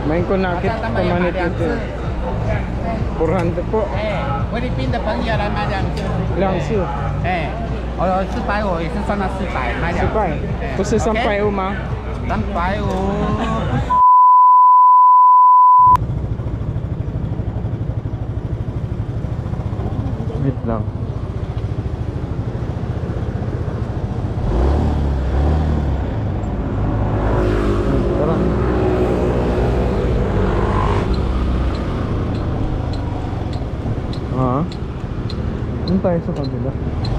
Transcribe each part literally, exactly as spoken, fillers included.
Main ko nakit pamanit ito. four hundred po. 哎，菲律宾的朋友来买两只。 两次。 哎，哦，四百我也是算到四百，买两四百，不是三百五吗？ 三百五。 Wait lang. Tara. Ah. Doon tayo sa kabila.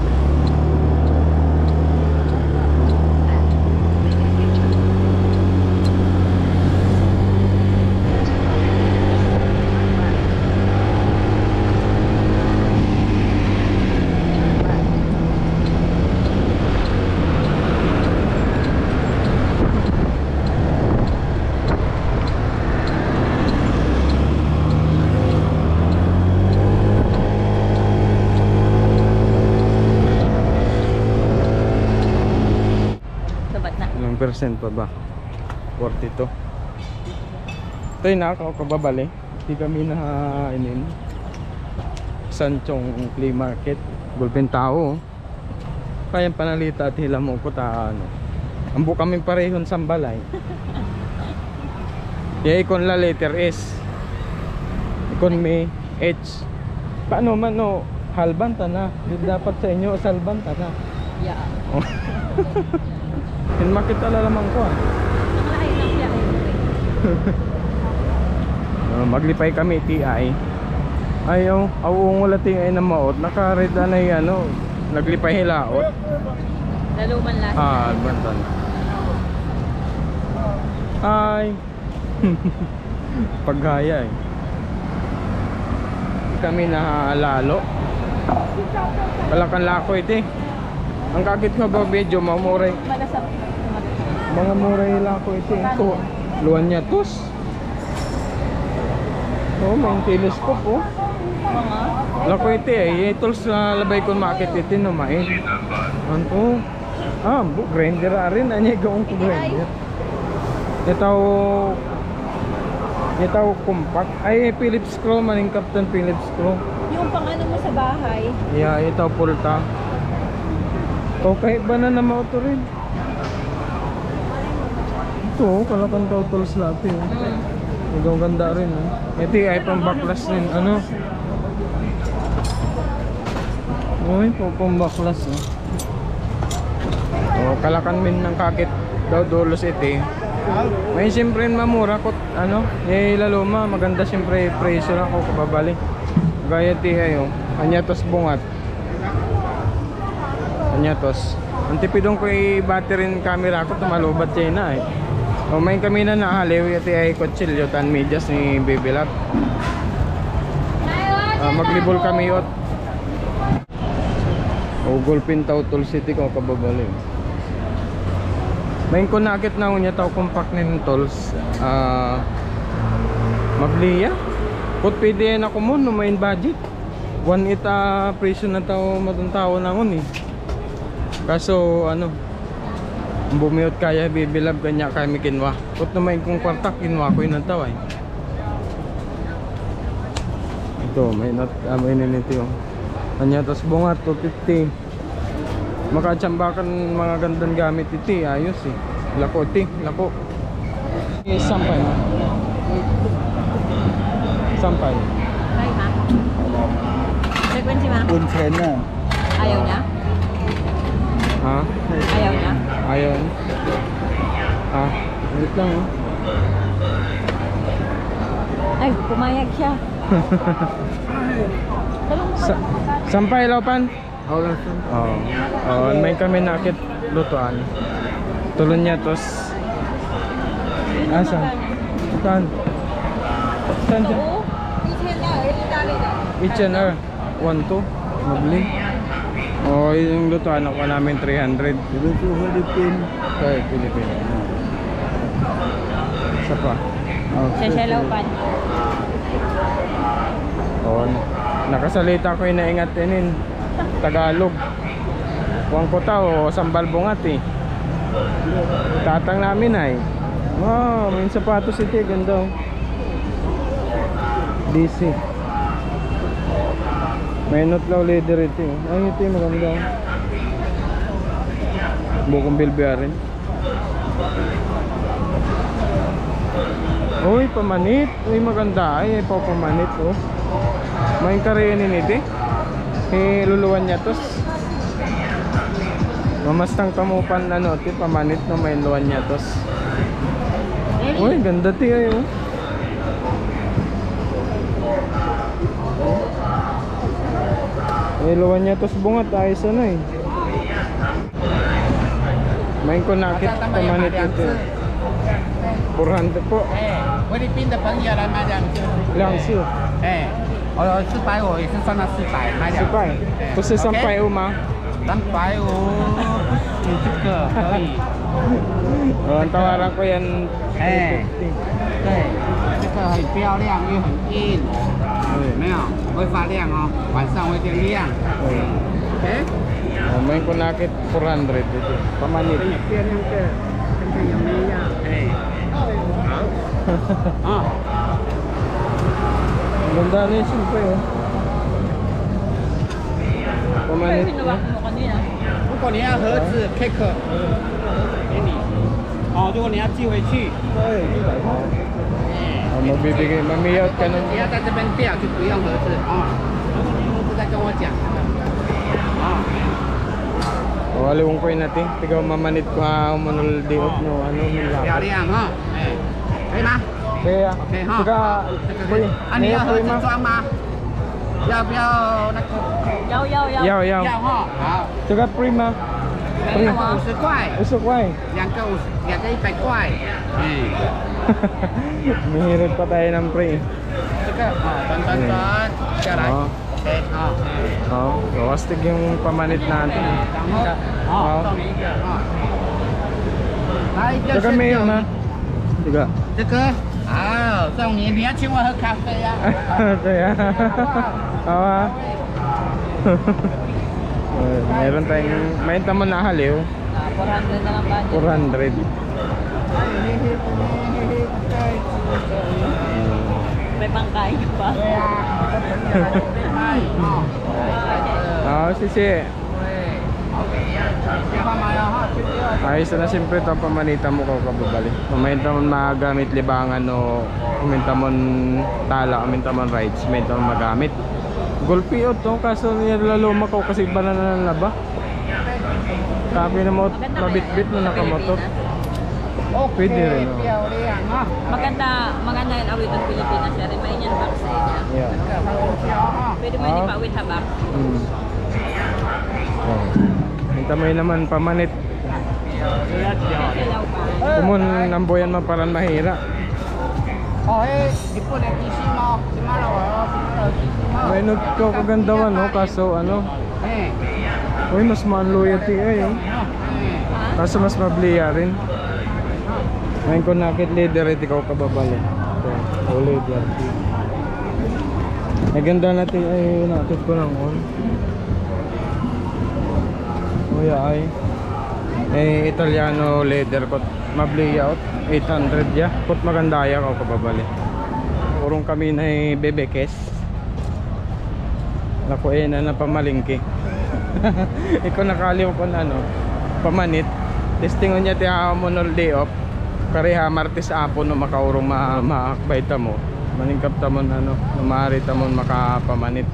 Percent pa ba? forty-two. Ito yung nakakababali. Hindi kami na inin Sanchong Flea Market. Gulpin tao. Kaya panalita at hila mo ko ta ano. Ambo kami parehon sambalay. Yung ikon la letter S. Ikon may H. Paano man no? Halbanta na. Dapat sa inyo salbanta na. Yeah. Oh. Hin makita la lamang ko ah. Nakalain lang siya uh, maglipay kami T I. Ayaw, awong wala tingay na maot. Naka-red na yung ano, naglipay hilaot. Laluman lang. Ah, bantan. Ay. Paghaya eh. Kami na lalo. Palakan lako ito eh. Ang kakit nga ba medyo mamuray. Malasap. Mga muray lako ito eh. So, luwan niya tos. Oh, may telescope oh. Mga. Lako ito eh. Tools na labay kong makit ito no main. Ano? Ah, bu grinder rin. Ano yung gawang ko grinder? Ito ito compact. Ay, Philips screw maning Captain Philips screw. Yung pang ano mo sa bahay. Yeah, ito pulta. Okay, ba na naman ito rin? Ito, kalakan ka tools natin. Mm. Ikaw ganda rin. Eh. Ito ay pang backlash rin. Ano? Uy, pang backlash. Eh. Oh, kalakan min ng kakit daw dolos ito. May siyempre mamura ko. Ano? Eh, laluma. Maganda siyempre presyo lang ako kababali. Gaya ti ayo. Kanya tos bungat. Kanya tos. Ang tipidong ko ay battery ng camera ko tumalubat siya na eh. O may kami na nahaliw iti ay kutsilyo tan medyas ni Baby Lab. Uh, maglibol kami yot. O gulpin tao Tool City ko kababali. May ko nakit na unya tao compact nin tools. Uh, mabliya. Kut pwede na ko mo no main budget. One ita presyo na tao matuntaw na ngun eh. Kaso ano bumiyot kaya Baby Lab kanya kaya may kinwa. Kut na main kong kwarta kinwa ko yun ang taway. Ito may not uh, may ninito yung kanya tos bungat two fifty. Makachambakan mga gandang gamit iti ayos eh. Lako iti lako. Sampay mo. Sampay. Ay ha. Frequency ma. Unsen na. Ayaw niya? Ha? Ayaw niya? Ayaw. Ha? Wait lang oh. Ay, pumayag siya. Sa sampay laupan? Oo. Oh. Oh, may kami nakit lutuan. Tulon niya tos. Asa? Saan? Saan? Each and R. one, two. Mabli. Oh, yung lutuan ako namin three hundred. Dito Philippine. Okay, Pilipino. Isa pa. Siya siya laupan. Oh, nakasalita ko yung naingat inin. Tagalog. Huwag ko tao, sambal bungat eh. Tatang namin ay. Wow, may sapatos ito, ganda. D C. May notlaw leather ito eh. Ay, ito yung maganda. Bukong bilbiyarin. Uy, pamanit. Uy, maganda. Ay, pa pamanit oh. May kariyanin ito eh. Eh, luluwan niya tos. Mamastang tamupan ano, ti pamanit no may luwan niya tos. Uy, ganda ti ay oh. May luwan niya tos bungat ayos ano eh. May kunakit pamanit ito. four hundred po. 哎，菲律宾的朋友来买两只。 Lang siya. 哎，哦，四百五也是算到四百，买两只。 Supay. Kasi sampay uma. 三百五，你这个可以。 Oh, ang tawaran ko yan. 哎，对，这个很漂亮又很硬，没有会发亮哦，晚上会变亮。OK。 Oh, may kunakit four hundred ito. Pamanit. 变亮的，看看有没有亮。哎，好。啊。 Ang ganda na yun siyempre oh. Pero Pamanit na. hinuwak mo kanina. 如果你要盒子 cake，给你。哦，如果你要寄回去， Oh, magbibigay, mamiyot ka nun. 你要在这边吊就不用盒子啊。如果你有盒子再跟我讲。啊。 Oh, aliwong ko yun natin. Tigaw mamanit ko ha, umunol diot no, ano, 漂 nilakot. 亮哈，哎，可以吗 Kaya, ？OK 哈。 tiga, 这个可 uy, 以。啊，你要 niya 盒 ko 子 ma. 装吗？要不要那个？ Yaw, yaw, yaw. Yaw, yaw. 要哈，好。 Tiga prima. 两个五十块， Usok ko eh. 两个五十，两个一百块。哎， Mahirap pa tayo ng pre. 这个啊，转转转，下来。 哦 OK 啊。 Oh, gawastig yung pamanit natin. 然后啊，送你一个啊。来一个 Tiga 是 mayo ma. Tiga. 这个好，送你，你要请我喝咖啡呀？ Kaya. Awa. Oh, meron tayong, may tamo na haliw. Ah, four hundred na lang budget. four hundred. May pangkain ka pa. Oh, sisi. Ayos na siyempre ito pamanita mo ko kababali. Kuminta mo magamit libangan o kuminta mo tala, kuminta mo rides, kuminta mo magamit. Gulpi o to, kaso nilaluma ko kasi banana na ba? Sabi na mo, mabit-bit na nakamotor. Pwede rin o. Maganda, maganda yung awit ng Pilipinas. Sir, may inyan box sa inyo. Yeah. Pwede mo hindi pa awit habak. Hmm. Oh. Hinta mo yun naman pamanit. Ilaw pa. Kumun namboyan mo parang mahira. Oh, eh, di po na kisi mo. Si Mara, oh, si Mara, kisi mo. May nagkaw kagandawan no, kaso ano. Eh, Uy, mas man-loyalty ay oh. eh. Kaso mas mabliya rin. Ngayon ko nakit leader ito ikaw kababali. Ito, oh, leader. Ay ganda natin ay nakit ko lang on. Uy ay. Eh, Italiano leather kot mabliya out. eight hundred ya. Kot maganda ya ako kababali. Urong kami na eh, bebekes. Naku eh na napamalingki. Ikaw nakaliw ko na ano. Pamanit. Testingon niya tiya mo nol day off. Kareha martes apo no makaurong ma maakbay ta mo. Maningkap ta mo ano, maari ta mo makapamanit.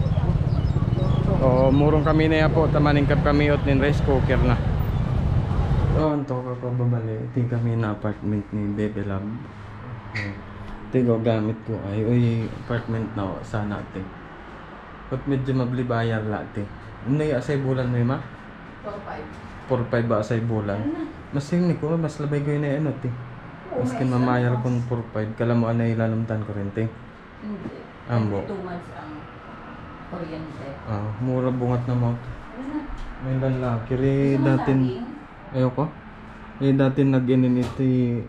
O murong kami na ya po, tamaningkap kami ot nin rice cooker na. So, anto ka pa babali. Iti kami na apartment ni Bebe Lab. Iti ko gamit ko ay uy apartment na o sana ati. Kot medyo mabli bayar la ati. Ano yung asay bulan mo yung ma? four five ba asay bulan? Mas yung niko, mas labay ko yun na ano ti. Mas kin mamayar kong four five. Kala mo anay ilalumtan ko rin ti. Hindi. Ambo. two months ang kuryente. Ah, mura bungat na mo. May lalaki rin datin. Ayoko. Eh dati nag-inin ito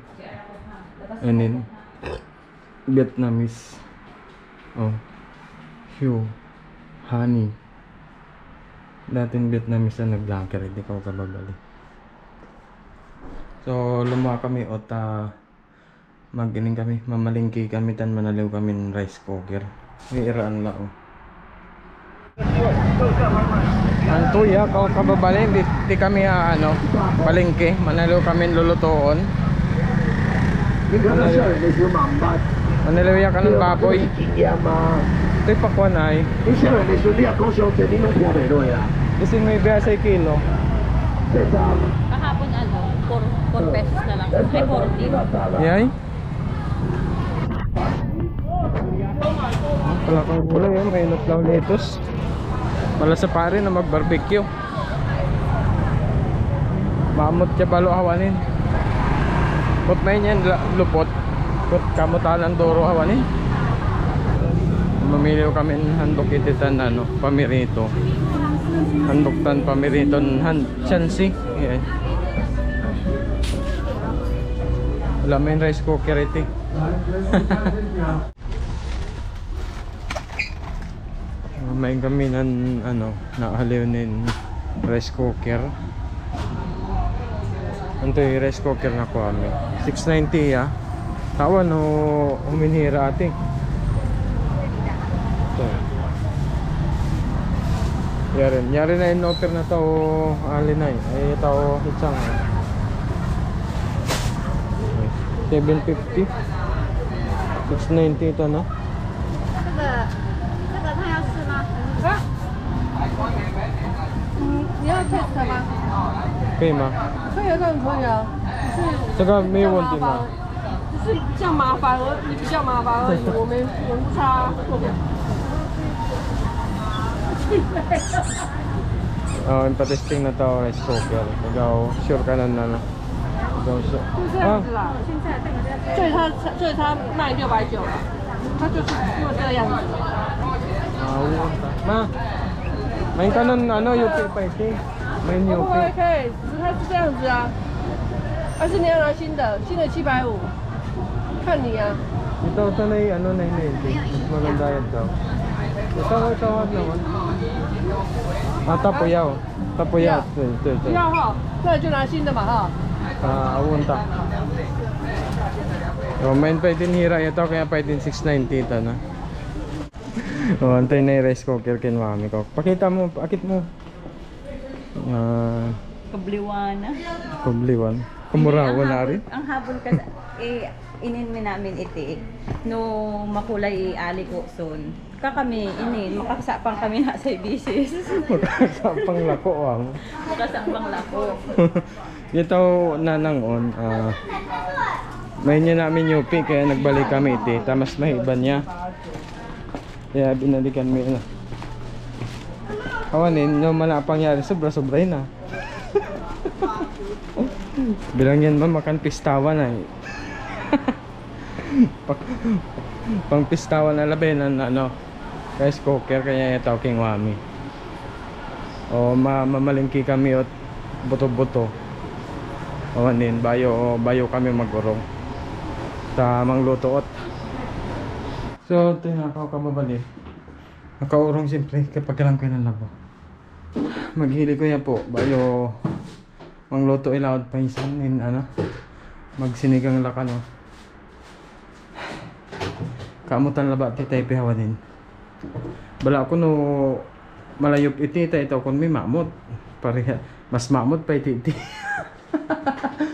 inin Vietnamese. Oh. Hugh. Honey. Dating Vietnamese na nag-blanker. Hindi ko kababali. So, luma kami o ta Magining kami, mamalingki kami tan manaliw kami ng rice cooker. Iiraan lang. Anto ya, kau kababalin, di, di kami ah, ano, palingki, manaliw kami lulutoon. Manaliw ya ka ng baboy. Ito'y pakwan ay. Kasi may biya sa kilo. Kahapon ano, four pesos na lang. Ay, forty. Yay? Pala kang gulay eh, may nutlaw lettuce. Pala sa pare na mag-barbecue. Mamot siya balo hawanin. Put may niyan lupot. Put kamutan ang duro hawanin. Mamiliw kami ng handok ititan ano, pamirito. Handok tan pamirito hand chansi. Yeah. Wala may rice cooker iti. May kami ng ano, naaliw nin rice cooker. Ito yung rice cooker na ko kami. six ninety ya. Tawa no uminhira ati. Ito. Yari, yari na in offer na to alinay. Ay tao hitsang. seven fifty. six ninety ito no. 这个他要吃吗？嗯，你要 test 吗？ 可以吗？ 可以啊，当然可以啊。只是这个没有问题吗？ 只是这样麻烦而你比较麻烦而已，我们我们不差。 Oh, impatesting na to rice cooker. Ikaw, sure ka na na. Ikaw sure. 就这样子啦。现在所以他所以他卖六百九了，他就是做这样子。 Ah, ma. May kanon ano U P pa iti. May U 不 P. 会可以，只是它是这样子啊。还是你要拿新的？新的七百五，看你啊。 Ito ito na yung ano na yun. Mas maganda yan daw. Ito ito naman. Ah, tapuyaw. Tapuyaw. Ito ito 不 ito. 要哈，那就拿新的嘛哈。 Ah, awunta. Oh, main pa itin hira ito kaya pa itin six ninety ito na. Oh, antay na yung rice cooker kin mami ko. Pakita mo, pakit mo. Ah, Kabliwana. kubliwan. Kumurawan na rin. Ang habol ka sa, eh, ininmi namin iti. No makulay ali ko son. Kakami inin, makasapang kami na sa bisis. Magkasapang lako ang. Makasapang lako. Ito nanangon. Ah, may niya namin U P kaya nagbalik kami iti. Tamas mahiban niya. Kaya binalikan mo yun. Awanin, yung malapangyari, sobra-sobra na. Bilang yan ba, makan pistawan na eh. pang, pang pistawan na labi na ano, rice cooker, kaya ito king wami. O ma mamalingki kami at buto-buto. Awanin, bayo, bayo kami magurong. Sa manglutoot. So, ito yung ako kababali. Nakaurong siyempre kapag alam ko ng labo. Maghili ko yan po. Bayo, mangluto ilawad pa isan. In, ano, magsinigang lakan. Oh. Kamutan laba ti tayo pihawanin. Bala ako no malayop iti tayo ito kung may mamot. Pareha, mas mamot pa iti iti.